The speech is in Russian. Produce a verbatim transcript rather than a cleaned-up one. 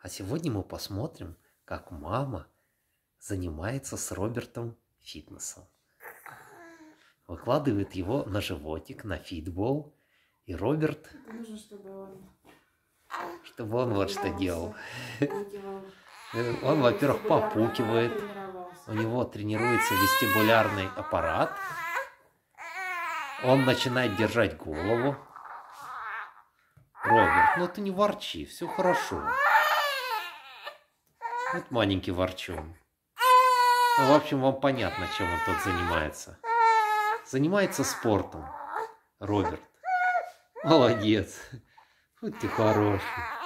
А сегодня мы посмотрим, как мама занимается с Робертом фитнесом. Выкладывает его на животик, на фитбол. И Роберт, нужно, чтобы он, чтобы он вот что делал. делал. Он, во-первых, попукивает. У него тренируется вестибулярный аппарат. Он начинает держать голову. Роберт, ну ты не ворчи, все хорошо. Вот маленький ворчун. Ну, в общем, вам понятно, чем он тут занимается. Занимается спортом. Роберт. Молодец. Вот ты хороший.